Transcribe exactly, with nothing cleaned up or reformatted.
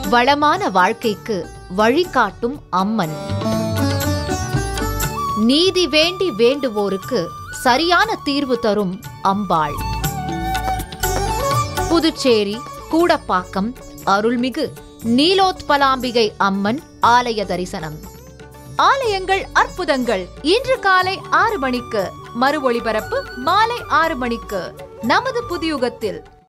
வளமான வாழ்க்கைக்கு வழிகாட்டும் அம்மன். நீதி வேண்டி வேண்டுவோருக்கு சரியான தீர்வு தரும் அம்பாள். புதுச்சேரி கூடப்பாக்கம் அருள்மிகு நீலோத்பலாம்பிகை அம்மன் ஆலய தரிசனம். ஆலயங்கள் அற்புதங்கள் இன்று காலை ஆறு மணிக்கு, மறு ஒளிபரப்பு மாலை ஆறு மணிக்கு நமது புதியுகத்தில்.